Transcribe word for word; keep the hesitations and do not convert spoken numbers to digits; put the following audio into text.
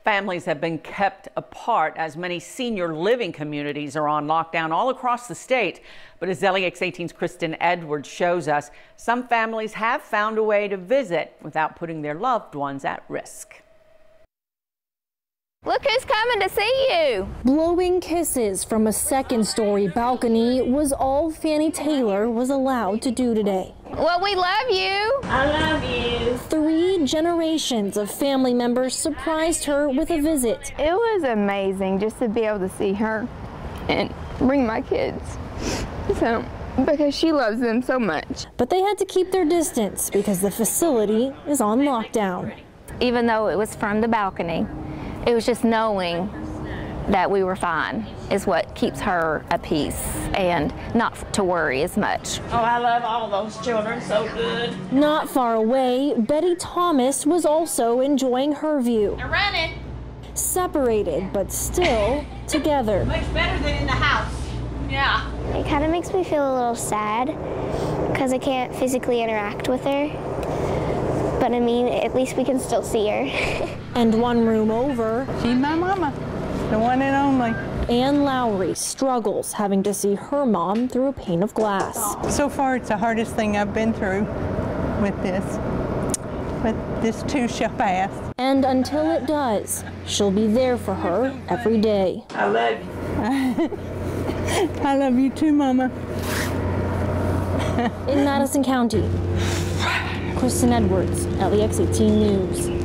Families have been kept apart as many senior living communities are on lockdown all across the state. But as L E X eighteen's Kristen Edwards shows us, some families have found a way to visit without putting their loved ones at risk. Look who's coming to see you. Blowing kisses from a second-story balcony was all Fannie Taylor was allowed to do today. Well, we love you. I love you. Three generations of family members surprised her with a visit. It was amazing just to be able to see her and bring my kids. So, because she loves them so much. But they had to keep their distance because the facility is on lockdown. Even though it was from the balcony, it was just knowing that we were fine is what keeps her at peace and not to worry as much. Oh, I love all those children so good. Not far away, Betty Thomas was also enjoying her view. They're running. Separated, but still together. Much better than in the house. Yeah. It kind of makes me feel a little sad because I can't physically interact with her. But I mean, at least we can still see her. And one room over, She's my mama, the one and only. Ann Lowry struggles having to see her mom through a pane of glass. So far, it's the hardest thing I've been through with this. But this too shall pass. And until it does, she'll be there for her every day. I love you. I love you too, Mama. In Madison County, Kristen Edwards, L E X eighteen News.